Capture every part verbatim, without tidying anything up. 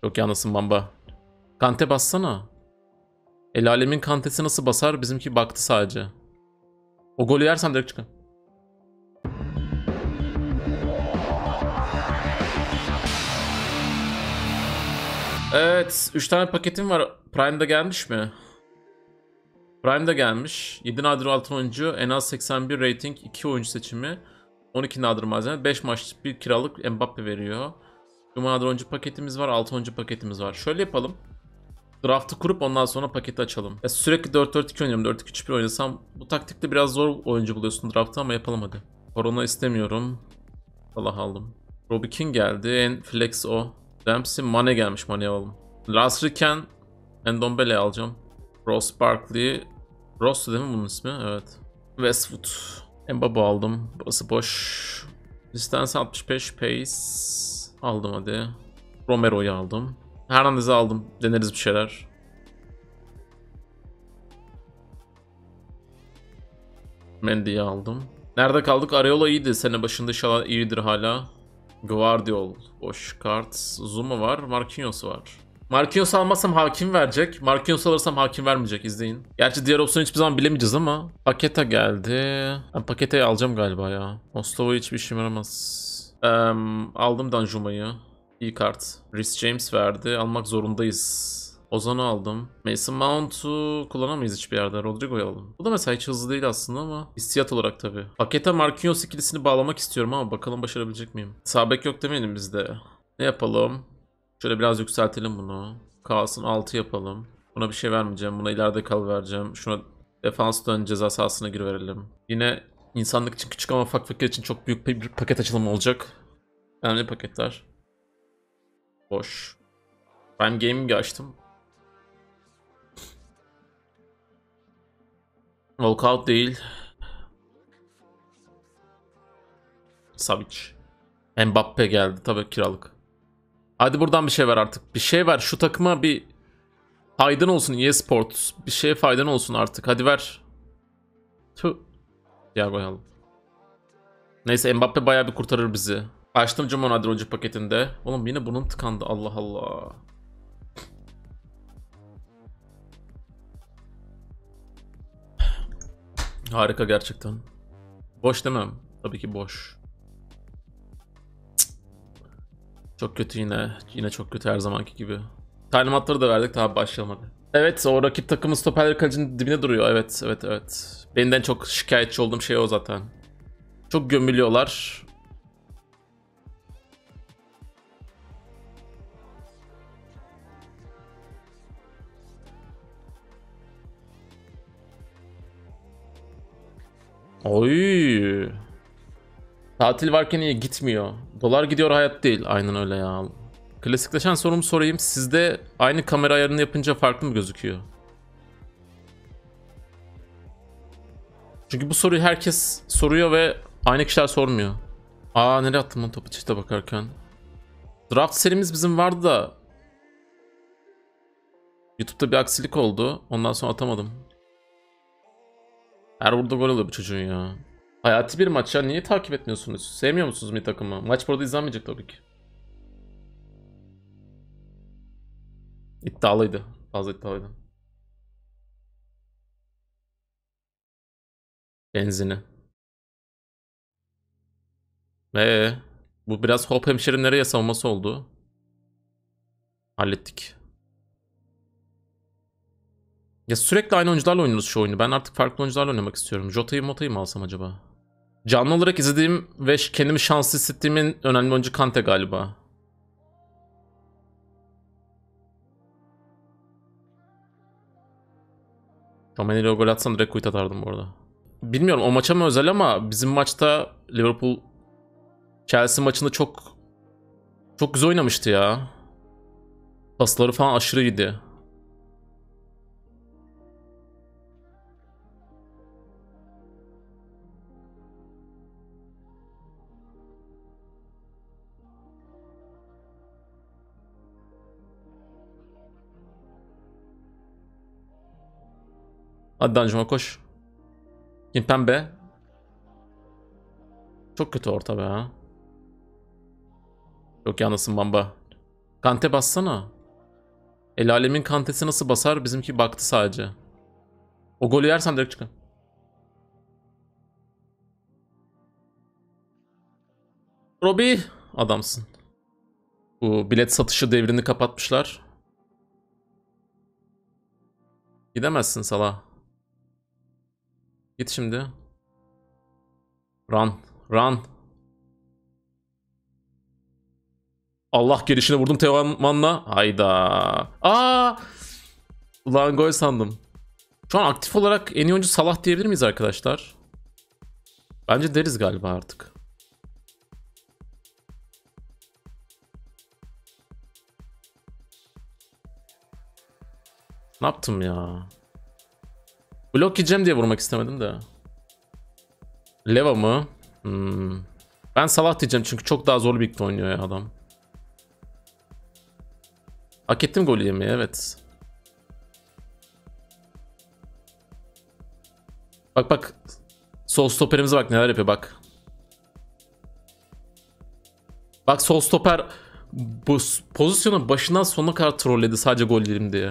Çok yanlısın Bamba. Kante bassana. El alemin kantesi nasıl basar? Bizimki baktı sadece. O golü yersen direkt çıkın. Evet. üç tane paketim var. Prime'da gelmiş mi? Prime'da gelmiş. yedi nadir altın oyuncu. En az seksen bir rating. iki oyuncu seçimi. on iki nadir malzeme. beş maç bir kiralık Mbappe veriyor. Cuma nadir oyuncu paketimiz var. altı oyuncu paketimiz var. Şöyle yapalım. Draft'ı kurup ondan sonra paketi açalım. Ya sürekli dört dört iki oynuyorum. dört iki üç bir oynasam bu taktikte biraz zor oyuncu buluyorsun draft'ta ama yapalım hadi. Corona istemiyorum. Allah aldım. Robbie King geldi. En flex o. Dempsey, Mane gelmiş. Mane'yi alalım. Last Riken, Ndombele alacağım. Ross Barkley. Ross değil mi bunun ismi? Evet. Westwood. Mbappe aldım. Burası boş. Distance altmış beş. Pace. Aldım hadi. Romero'yu aldım. Hernandez'i aldım. Deneriz bir şeyler. Mendy'yi aldım. Nerede kaldık? Areola iyiydi. Sene başında inşallah iyidir hala. Guardiol. Boş kart. Zuma var. Marquinhos var. Marquinhos almazsam hakim verecek. Marquinhos alırsam hakim vermeyecek. İzleyin. Gerçi diğer opsiyonu hiçbir zaman bilemeyeceğiz ama. Paketa geldi. Ben Pakete'yi alacağım galiba ya. Mostovo hiçbir işime yaramaz. Ee, aldım Danjuma'yı. İyi kart. Reece James verdi. Almak zorundayız. Ozan'ı aldım. Mason Mount'u kullanamayız hiçbir yerde. Rodrigo'yu aldım. Bu da mesela hiç hızlı değil aslında ama hissiyat olarak tabii. Pakete Marquinhos ikilisini bağlamak istiyorum ama bakalım başarabilecek miyim? Sağ bek yok demeyelim bizde. Ne yapalım? Şöyle biraz yükseltelim bunu. Kalsın altı yapalım. Buna bir şey vermeyeceğim. Buna ileride kal vereceğim. Şuna defans dön ceza sahasına giriverelim. Yine insanlık için küçük ama ufak fakir için çok büyük bir paket açılımı olacak. Önemli paketler. Boş. Ben gaming açtım. Walkout değil. Savic. Mbappe geldi. Tabii kiralık. Hadi buradan bir şey ver artık. Bir şey ver. Şu takıma bir faydan olsun. E A Sports. Bir şeye faydan olsun artık. Hadi ver. Tüh. Thiago aldım. Neyse Mbappe bayağı bir kurtarır bizi. Açtım Cuma nadir oyuncu paketinde. Oğlum yine bunun tıkandı. Allah Allah. Harika gerçekten. Boş demem. Tabii ki boş. Çok kötü yine. Yine çok kötü her zamanki gibi. Talimatları da verdik. Daha başlamadı. Evet o rakip takımın stoperleri kalecinin dibine duruyor. Evet evet evet. Benden çok şikayetçi olduğum şey o zaten. Çok gömülüyorlar. Oy. Tatil varken iyi gitmiyor. Dolar gidiyor hayat değil. Aynen öyle ya. Klasikleşen sorumu sorayım. Sizde aynı kamera ayarını yapınca farklı mı gözüküyor? Çünkü bu soruyu herkes soruyor ve aynı kişiler sormuyor. Aa nereye attım lan topu çifte bakarken. Draft serimiz bizim vardı da YouTube'da bir aksilik oldu. Ondan sonra atamadım. Her burada gol oluyor bu çocuğun ya. Hayati bir maç ya. Niye takip etmiyorsunuz? Sevmiyor musunuz mi takımı? Maç burada izlenmeyecek tabii ki. İddialıydı. Fazla iddialıydı. Benzini. Ve bu biraz Hop hemşerim nereye savunması oldu. Hallettik. Ya sürekli aynı oyuncularla oynuyoruz şu oyunu. Ben artık farklı oyuncularla oynamak istiyorum. Jota'yı Mota'yı mı alsam acaba? Canlı olarak izlediğim ve kendimi şanslı hissettiğimin önemli oyuncu Kante galiba. Romani'yle o gol atsan direkt quit atardım bu arada. Bilmiyorum o maça mı özel ama bizim maçta Liverpool Chelsea maçında çok çok güzel oynamıştı ya. Pasları falan aşırı iyiydi. Hadi Dancuma koş. Kimpembe. Çok kötü orta be ha. Çok yanlısın Bamba. Kante bassana. El alemin Kantes'i nasıl basar? Bizimki baktı sadece. O golü yersen direkt çıkın. Robbie adamsın. Bu bilet satışı devrini kapatmışlar. Gidemezsin Salah. Git şimdi. Run. Run. Allah gelişine vurdum Teoman'la. Hayda. Aa! Ulan gol sandım. Şu an aktif olarak en iyi oyuncu Salah diyebilir miyiz arkadaşlar? Bence deriz galiba artık. Ne yaptım ya? Blok yiyeceğim diye vurmak istemedim de. Leva mı? Hmm. Ben Salah diyeceğim çünkü çok daha zorlu bir ligde oynuyor ya adam. Hak ettim golü yemeyi, evet. Bak bak. Sol stoperimize bak neler yapıyor bak. Bak sol stoper bu pozisyonu başından sonuna kadar trolledi sadece gol yedim diye.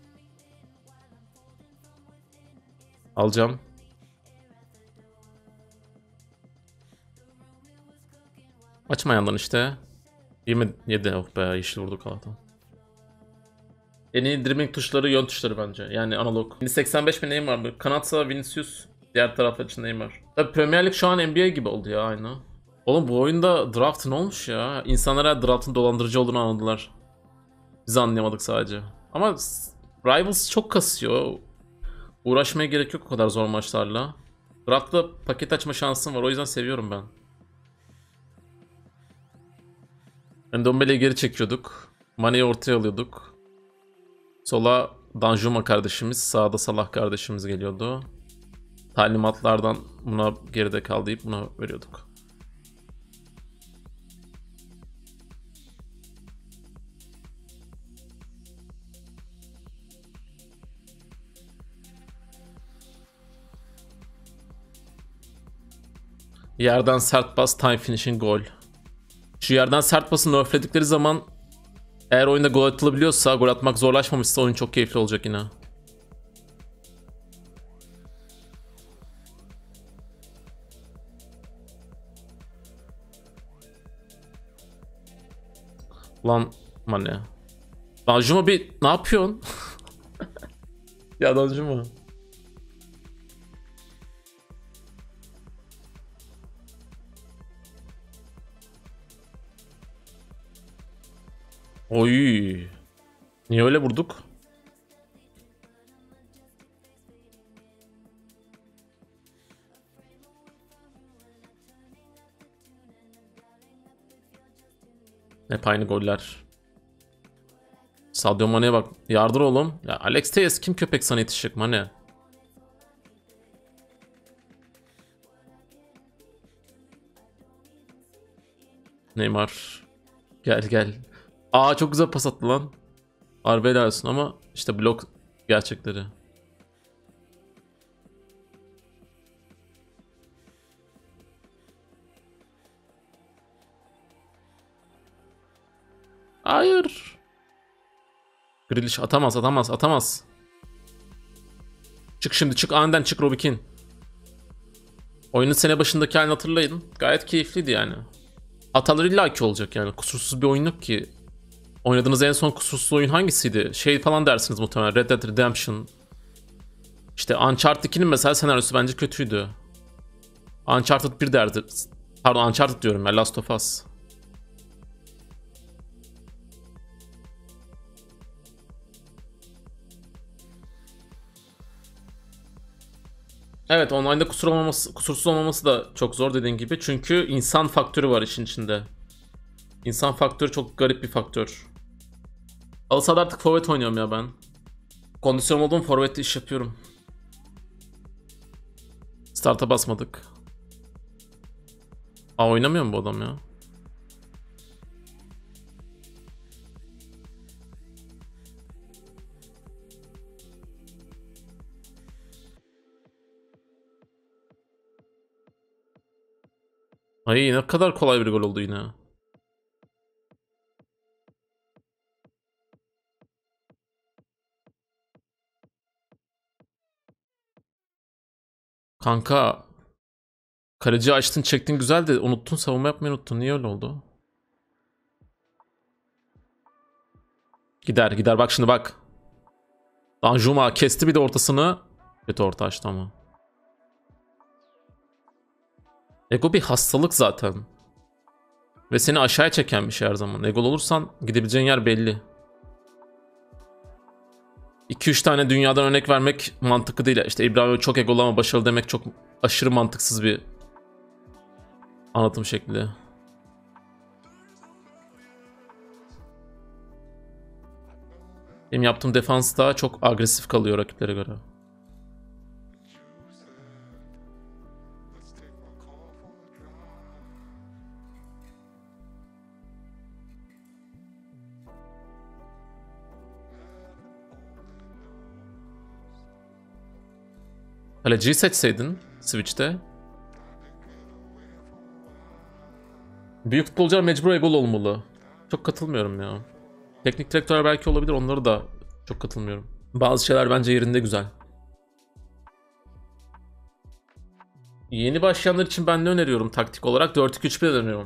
Alacağım. Açma yandan işte. yirmi yedi, oh be, yeşil vurduk Allah'tan. En iyi dribbling tuşları yön tuşları bence. Yani analog. seksen beş mi neyim var? Kanatsa Vinicius. Diğer taraflar için Neymar. Tabii Premier Lig şu an N B A gibi oldu ya aynı. Oğlum bu oyunda draft ne olmuş ya? İnsanlara draftın dolandırıcı olduğunu anladılar. Biz anlayamadık sadece. Ama Rivals çok kasıyor. Uğraşmaya gerek yok o kadar zor maçlarla. Draft'ta paket açma şansım var, o yüzden seviyorum ben. Ndombele'yi geri çekiyorduk. Mane'yi ortaya alıyorduk. Sola Danjuma kardeşimiz, sağda Salah kardeşimiz geliyordu. Talimatlardan buna geride kal deyip buna veriyorduk. Yerden sert pas, time finishing gol. Şu yerden sert pası nerfledikleri zaman eğer oyunda gol atılabiliyorsa, gol atmak zorlaşmamışsa oyun çok keyifli olacak yine. Lan Mane. Danjuma bir ne yapıyorsun? Ya Danjuma. Oy. Niye öyle vurduk? Hep aynı goller. Sadio Mane'ye bak. Yardır oğlum. Ya Alex Telles kim köpek sana yetişecek Mane? Neymar. Gel gel. Aa çok güzel pas attı lan. Harbi helal olsun ama işte blok gerçekleri. Hayır. Grealish atamaz atamaz atamaz. Çık şimdi çık aniden çık Robikin. Oyunun sene başındaki halini hatırlayın. Gayet keyifliydi yani. Hataları illaki olacak yani. Kusursuz bir oyun yok ki. Oynadığınız en son kusursuz oyun hangisiydi? Şey falan dersiniz muhtemelen. Red Dead Redemption. İşte Uncharted ikinin mesela senaryosu bence kötüydü. Uncharted bir derdi. Pardon Uncharted diyorum ya, Last of Us. Evet, online'da kusur olmaması, kusursuz olmaması da çok zor dediğin gibi. Çünkü insan faktörü var işin içinde. İnsan faktörü çok garip bir faktör. Halı sahada artık forvet oynuyorum ya ben. Kondisyon olduğum forvette iş yapıyorum. Start'a basmadık. Aa oynamıyor mu bu adam ya? Ay ne kadar kolay bir gol oldu yine. Kanka. Kaleci açtın çektin güzel de unuttun, savunma yapmayı unuttun. Niye öyle oldu? Gider gider bak şimdi bak. Danjuma kesti bir de ortasını. Kötü orta açtı ama. Ego bir hastalık zaten. Ve seni aşağıya çeken bir şey her zaman. Egol olursan gidebileceğin yer belli. iki üç tane dünyadan örnek vermek mantıklı değil. İşte İbrahimovic çok egolu ama başarılı demek çok aşırı mantıksız bir anlatım şekli. Benim yaptığım defans daha çok agresif kalıyor rakiplere göre. Kaleciyi seçseydin Switch'te. Büyük futbolcular mecbur egol olmalı. Çok katılmıyorum ya. Teknik direktör belki olabilir, onları da çok katılmıyorum. Bazı şeyler bence yerinde güzel. Yeni başlayanlar için ben ne öneriyorum taktik olarak? dört iki üç bir öneriyorum.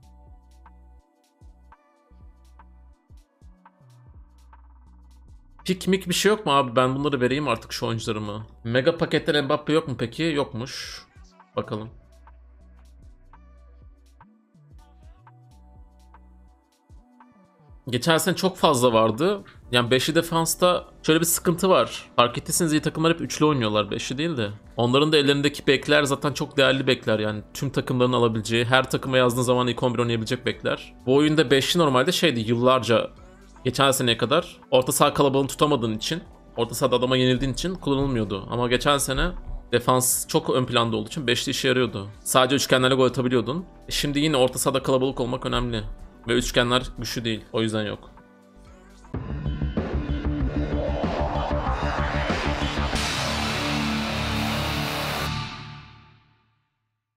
Pik mik bir şey yok mu abi? Ben bunları vereyim artık şu oyuncularımı. Mega paketten Mbappe yok mu peki? Yokmuş. Bakalım. Geçen sene çok fazla vardı. Yani beşli defansta şöyle bir sıkıntı var. Fark ettiyseniz iyi takımlar hep üçlü oynuyorlar, beşli değil de. Onların da ellerindeki bekler zaten çok değerli bekler yani. Tüm takımların alabileceği, her takıma yazdığın zaman ilk on bir oynayabilecek bekler. Bu oyunda beşli normalde şeydi yıllarca, geçen seneye kadar orta saha kalabalığını tutamadığın için, orta sahada adama yenildiğin için kullanılmıyordu. Ama geçen sene defans çok ön planda olduğu için beşli işe yarıyordu. Sadece üçgenlerle gol atabiliyordun. Şimdi yine orta sahada kalabalık olmak önemli. Ve üçgenler güçlü değil. O yüzden yok.